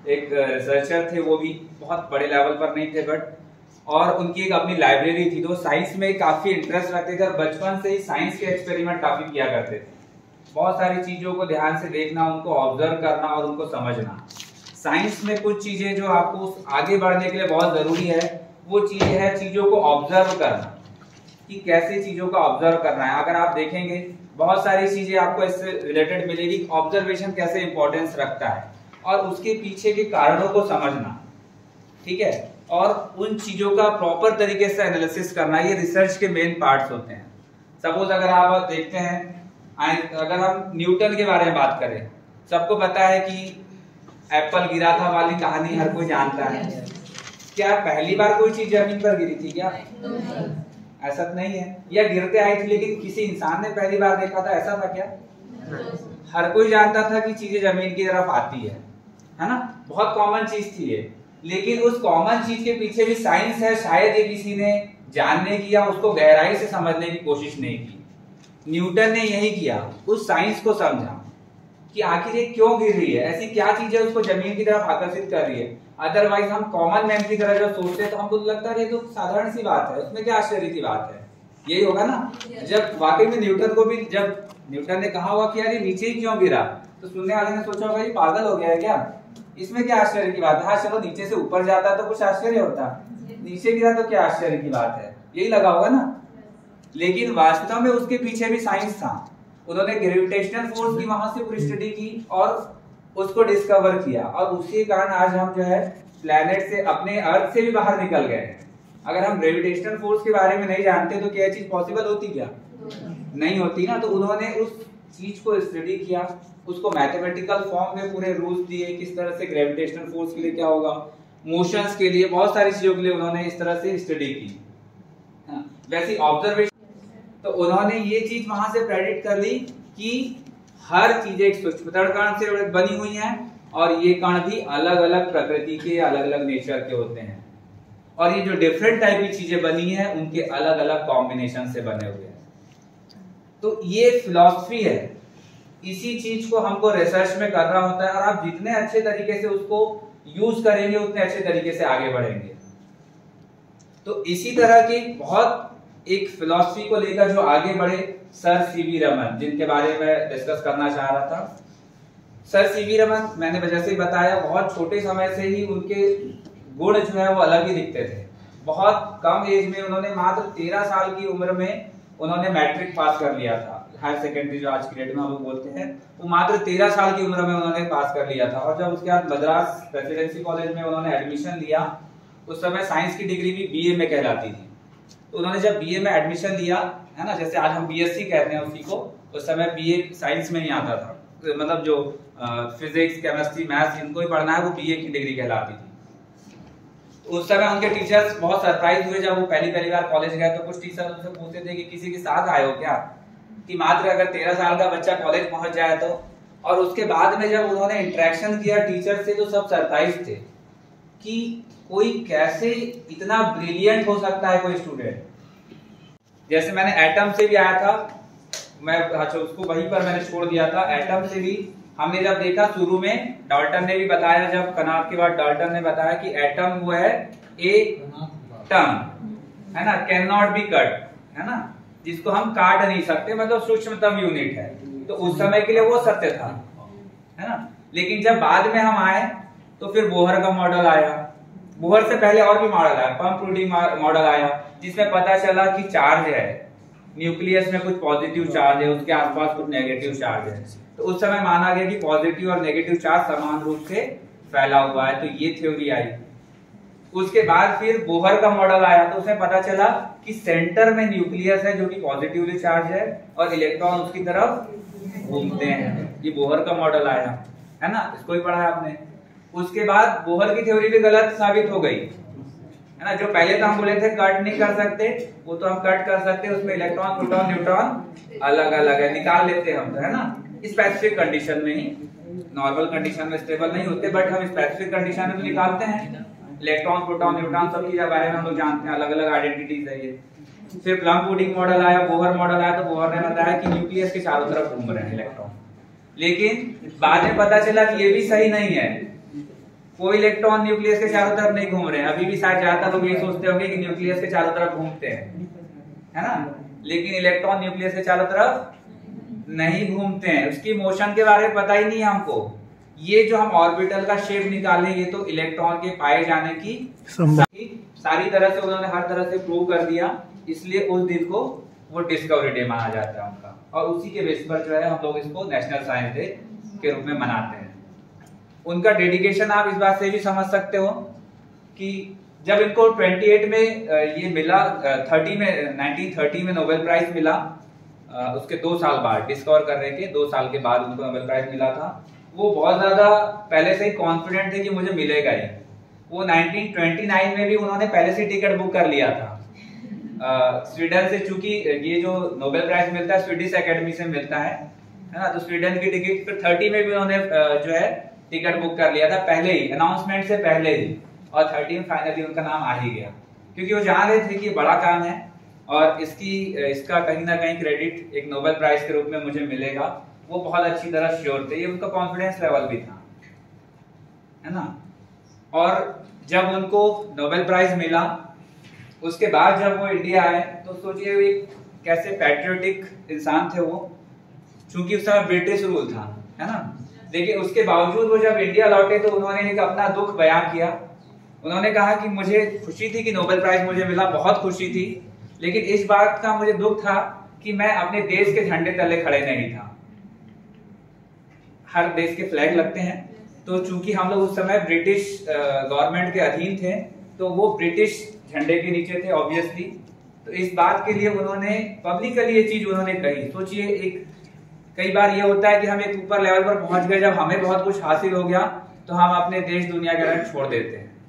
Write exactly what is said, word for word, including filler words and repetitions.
एक रिसर्चर थे, वो भी बहुत बड़े लेवल पर नहीं थे बट, और उनकी एक अपनी लाइब्रेरी थी, तो साइंस में काफी इंटरेस्ट रखते थे और बचपन से ही साइंस के एक्सपेरिमेंट काफी किया करते थे। बहुत सारी चीजों को ध्यान से देखना, उनको ऑब्जर्व करना और उनको समझना। साइंस में कुछ चीजें जो आपको आगे बढ़ने के लिए बहुत जरूरी है, वो चीज है चीजों को ऑब्जर्व करना, कि कैसे चीजों का ऑब्जर्व करना है। अगर आप देखेंगे बहुत सारी चीजें आपको इससे रिलेटेड मिलेगी, ऑब्जर्वेशन कैसे इंपॉर्टेंस रखता है और उसके पीछे के कारणों को समझना, ठीक है, और उन चीजों का प्रॉपर तरीके से एनालिसिस करना, ये रिसर्च के मेन पार्ट्स होते हैं। सपोज अगर आप देखते हैं, अगर हम न्यूटन के बारे में बात करें, सबको पता है कि एप्पल गिरा था वाली कहानी हर कोई जानता है। क्या पहली बार कोई चीज जमीन पर गिरी थी क्या? ऐसा तो नहीं है, या गिरते आई थी लेकिन किसी इंसान ने पहली बार देखा था, ऐसा था क्या? हर कोई जानता था कि चीजें जमीन की तरफ आती है, है ना, बहुत कॉमन चीज थी ये। लेकिन उस कॉमन चीज के पीछे भी साइंस है, शायद ये किसी ने जानने की या उसको गहराई से समझने की कोशिश नहीं की। न्यूटन ने यही किया, उस साइंस को समझा कि आखिर ये क्यों गिर रही है, ऐसी क्या चीज है उसको जमीन की तरफ आकर्षित कर रही है। अदरवाइज हम कॉमन मैन की तरह जो सोचते हैं तो हमको लगता है ये तो साधारण सी बात है, उसमें क्या आश्चर्य की बात है, यही होगा ना। जब वाकई में न्यूटन को भी, जब न्यूटन ने कहा हुआ कि यार ये नीचे ही क्यों गिरा, तो सुनने वाले ने सोचा होगा ये पागल हो गया है क्या, इसमें क्या आश्चर्य की बात है। हाँ चलो, नीचे से ऊपर जाता तो कुछ आश्चर्य होता, नीचे गिरा तो क्या आश्चर्य की बात है, यही लगा होगा ना। लेकिन वास्तव में उसके पीछे भी साइंस था। उन्होंने ग्रेविटेशनल फोर्स की वहां से पूरी स्टडी की और उसको डिस्कवर किया, और उसी कारण आज हम जो है प्लेनेट से, अपने अर्थ से भी बाहर निकल गए हैं। अगर हम ग्रेविटेशनल फोर्स के बारे में नहीं जानते तो क्या चीज पॉसिबल होती क्या? नहीं होती ना। तो उन्होंने उस चीज को स्टडी किया, उसको मैथमेटिकल फॉर्म में पूरे रूल्स दिए, किस तरह से ग्रेविटेशनल फोर्स के लिए क्या होगा, मोशंस के लिए, बहुत सारी चीजों के लिए उन्होंने इस तरह से स्टडी की। वैसी ऑब्जर्वेशन, तो उन्होंने ये चीज वहां से प्रेडिक्ट कर ली कि हर चीज एक सूक्ष्मतम कण से बनी हुई है और ये कण भी अलग अलग प्रकृति के, अलग अलग नेचर के होते हैं, और ये जो डिफरेंट टाइप की चीजें बनी है उनके अलग अलग कॉम्बिनेशन से बने हुए हैं। तो ये फिलॉसफी है, इसी चीज को हमको रिसर्च में करना होता है, और आप जितने अच्छे तरीके से उसको यूज करेंगे उतने अच्छे तरीके से आगे बढ़ेंगे। तो इसी तरह की बहुत एक फिलॉसफी को लेकर जो आगे बढ़े सर सीवी रमन, जिनके बारे में डिस्कस करना चाह रहा था। सर सीवी रमन, मैंने जैसे ही बताया, बहुत छोटे समय से ही उनके गुण जो है वो अलग ही दिखते थे। बहुत कम एज में, उन्होंने मात्र तेरह साल की उम्र में उन्होंने मैट्रिक पास कर लिया था, हायर सेकेंडरी जो आज की डेट में हम लोग बोलते हैं, वो मात्र तेरह साल की उम्र में उन्होंने पास कर लिया था। और जब उसके बाद मद्रास प्रेसिडेंसी कॉलेज में उन्होंने एडमिशन लिया, उस समय साइंस की डिग्री भी बीए में कहलाती थी। तो उन्होंने जब बीए में एडमिशन लिया, है ना, जैसे आज हम बीएससी कहते हैं उसी को, उस समय बीए साइंस में ही आता था, मतलब जो फिजिक्स, केमिस्ट्री, मैथ्स इनको ही पढ़ना है वो बीए की डिग्री कहलाती थी। उस समय उनके टीचर्स बहुत सरप्राइज हुए जब वो पहली पहली बार कॉलेज गए। तो कुछ टीचर उनसे पूछते थे कि किसी के साथ आए हो क्या, कि मात्र अगर तेरह साल का बच्चा कॉलेज पहुंच जाए तो। और उसके बाद में जब उन्होंने इंटरेक्शन किया टीचर से तो सब सरप्राइज थे कि कोई कैसे इतना ब्रिलियंट हो सकता है कोई स्टूडेंट। जैसे मैंने एटम से भी आया था, मैं अच्छा उसको वहीं पर मैंने छोड़ दिया था। एटम से भी हमने जब देखा शुरू में, डाल्टन ने भी बताया, जब कनाट के बाद डाल्टन ने बताया कि एटम वो है ए टर्म, है ना, कैन नॉट बी कट, है ना, जिसको हम काट नहीं सकते, मतलब सूक्ष्मतम यूनिट है। तो उस समय के लिए वो सत्य था, है ना। लेकिन जब बाद में हम आए तो फिर बोहर का मॉडल आया, बोहर से पहले और भी मॉडल आया, पंप रूडिंग मॉडल आया, जिसमें पता चला कि चार्ज है, न्यूक्लियस में कुछ पॉजिटिव चार्ज है, उसके आसपास कुछ नेगेटिव चार्ज है। तो उस समय माना गया कि पॉजिटिव और नेगेटिव चार्ज समान रूप से फैला हुआ है, तो ये थ्योरी आई। उसके बाद फिर बोहर का मॉडल आया, तो उसमें पता चला कि सेंटर में न्यूक्लियस है जो कि पॉजिटिवली चार्ज है और इलेक्ट्रॉन उसकी तरफ घूमते हैं। ये बोहर का मॉडल आया, है ना, इसको ही पढ़ा है आपने। उसके बाद बोहर की थ्योरी भी गलत साबित हो गई, है ना। जो पहले तो हम बोले थे कट नहीं कर सकते, वो तो हम कट कर सकते, उसमें इलेक्ट्रॉन, प्रोटॉन, न्यूट्रॉन अलग अलग है, निकाल लेते हम, है ना, स्पेसिफिक कंडीशन में ही। नॉर्मल कंडीशन में स्टेबल नहीं होते, बट हम स्पेसिफिक कंडीशन में तो निकालते हैं। इलेक्ट्रॉन, प्रोटॉन, न्यूट्रॉन सबकी बारे में हम लोग जानते हैं, अलग अलग आइडेंटिटीज है ये। फिर प्लम पुडिंग मॉडल आया, बोहर मॉडल आया, तो बोहर ने बताया कि न्यूक्लियस के चारों तरफ घूम रहे हैं इलेक्ट्रॉन। लेकिन बाद में पता चला कि ये भी सही नहीं है, कोई इलेक्ट्रॉन न्यूक्लियस के चारों तरफ नहीं घूम रहे हैं। अभी भी शायद ज्यादातर लोग ये सोचते होंगे कि न्यूक्लियस के चारों तरफ घूमते हैं, है ना, लेकिन इलेक्ट्रॉन न्यूक्लियस के चारों तरफ नहीं घूमते हैं। उसकी मोशन के बारे में पता ही नहीं है हमको। ये जो हम ऑर्बिटल का शेप निकाले, ये तो इलेक्ट्रॉन के पाए जाने की सारी तरह से उन्होंने हर तरह से प्रूव कर दिया, इसलिए उस दिन को वो डिस्कवरी डे माना जाता है उनका, और उसी के बेस पर जो है हम लोग इसको नेशनल साइंस डे के रूप में मनाते हैं। उनका डेडिकेशन आप इस बात से भी समझ सकते हो कि जब इनको अट्ठाईस में ये मिला, तीस में नाइनटीन थर्टी में नोबेल प्राइज मिला, उसके दो साल बाद डिस्कवर करने के दो साल के बाद उनको नोबेल प्राइज मिला था। वो बहुत ज्यादा पहले से ही कॉन्फिडेंट थे कि मुझे मिलेगा ही। वो नाइनटीन ट्वेंटी नाइन में भी उन्होंने पहले से टिकट बुक कर लिया था स्वीडन से, चूंकि ये जो नोबेल प्राइज मिलता है स्वीडिश एकेडमी से मिलता है, है ना, तो स्वीडन की टिकट फिर थर्टी में भी उन्होंने जो है टिकट बुक कर लिया था पहले ही, अनाउंसमेंट से पहले ही, और थर्टी में फाइनली उनका नाम आ ही गया, क्योंकि वो जान रहे थे कि बड़ा काम है और इसकी इसका कहीं ना कहीं क्रेडिट एक नोबेल प्राइज के रूप में मुझे मिलेगा। वो बहुत अच्छी तरह श्योर थे, ये उनका कॉन्फिडेंस लेवल भी था, है ना। और जब उनको नोबेल प्राइज मिला, उसके बाद जब वो इंडिया आए तो सोचिए वे कैसे पैट्रियोटिक इंसान थे वो, क्योंकि उस समय ब्रिटिश रूल था, है ना। लेकिन उसके बावजूद वो जब इंडिया लौटे तो उन्होंने एक अपना दुख बयां किया। उन्होंने कहा कि मुझे खुशी थी कि नोबेल प्राइज मुझे मिला, बहुत खुशी थी, लेकिन इस बात का मुझे दुख था कि मैं अपने देश के झंडे तले खड़े नहीं था। हर देश के फ्लैग लगते हैं, तो चूंकि हम लोग उस समय ब्रिटिश गवर्नमेंट के अधीन थे, तो वो ब्रिटिश झंडे के नीचे थे ऑब्वियसली। तो इस बात के लिए उन्होंने पब्लिकली ये चीज उन्होंने कही। सोचिए, एक कई बार ये होता है कि हम एक ऊपर लेवल पर पहुंच गए, जब हमें बहुत कुछ हासिल हो गया तो हम अपने देश दुनिया के रंग छोड़ देते हैं,